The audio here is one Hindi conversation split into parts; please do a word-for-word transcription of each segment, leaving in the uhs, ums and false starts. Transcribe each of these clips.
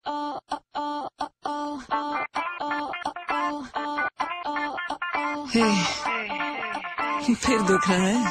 हे, फिर दुख रहा है।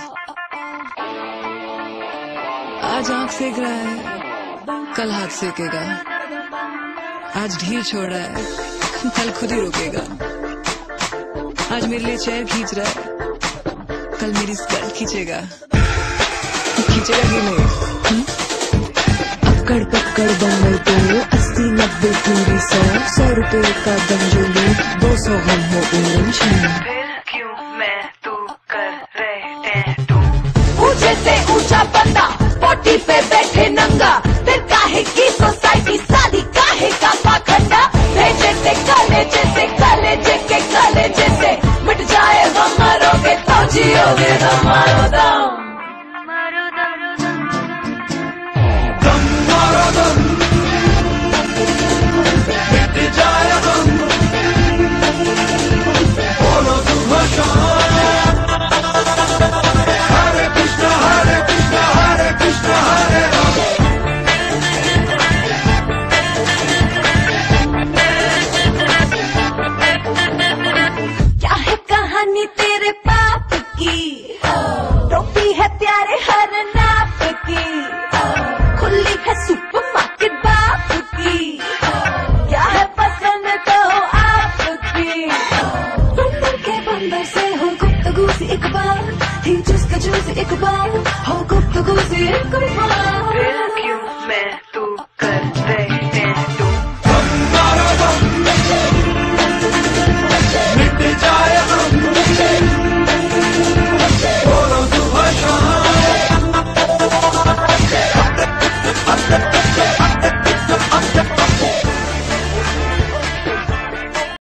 आज आंख सेक रहा है, कल हाथ सेकेगा। आज ढील छोड़ रहा है, कल खुद ही रोकेगा। आज मेरे लिए चेयर खींच रहा है, कल मेरी स्कर्ट खींचेगा। खींचेगा कि नहीं? अक्कड़ पक्कड़ बम्बई तो अस्सी नब्बे पूरी सौ सौ रुपए का गंजोली दो सौ हम हो ऑरेंज। फिर क्यों मैं तू कर रहे तू ऊंचे से ऊंचा बंदा पोटी पे बैठे नंगा, फिर काहे की सोसाइटी साली काहे का पाखंडा। भेजे से कलेजे से कलेजे के कलेजे से मिट जाए हम मरोगे तो जियोगे हमारा।